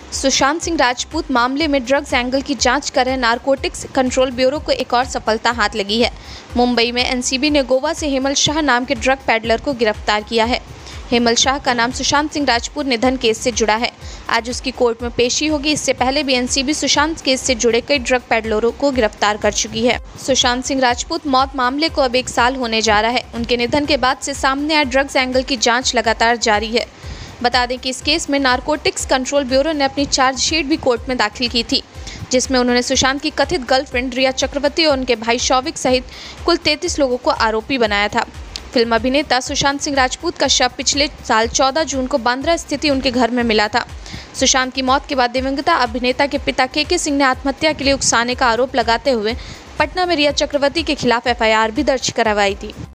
सुशांत सिंह राजपूत मामले में drugs angle की जांच कर रहे नारकोटिक्स कंट्रोल ब्यूरो को एक और सफलता हाथ लगी है। मुंबई में एनसीबी ने गोवा से हेमल शाह नाम के ड्रग पैडलर को गिरफ्तार किया है। हेमल शाह का नाम सुशांत सिंह राजपूत निधन केस से जुड़ा है। आज उसकी कोर्ट में पेशी होगी। इससे पहले भी एनसीबी सुशांत केस से जुड़े कई ड्रग पैडलरों को गिरफ्तार कर चुकी है। सुशांत सिंह राजपूत मौत मामले को अब 1 साल होने जा रहा है। उनके निधन के बाद से सामने आए ड्रग्स एंगल की जांच लगातार जारी है। बता दें कि इस केस में नारकोटिक्स कंट्रोल ब्यूरो ने अपनी चार्जशीट भी कोर्ट में दाखिल की थी, जिसमें उन्होंने सुशांत की कथित गर्लफ्रेंड रिया चक्रवर्ती और उनके भाई शौविक सहित कुल 33 लोगों को आरोपी बनाया था। फिल्म अभिनेता सुशांत सिंह राजपूत का शव पिछले साल 14 जून को बांद्रा स्थित उनके घर में मिला था। सुशांत की मौत के बाद दिवंगत अभिनेता के पिता के सिंह ने आत्महत्या के लिए उकसाने का आरोप लगाते हुए पटना में रिया चक्रवर्ती के खिलाफ एफआईआर भी दर्ज करवाई थी।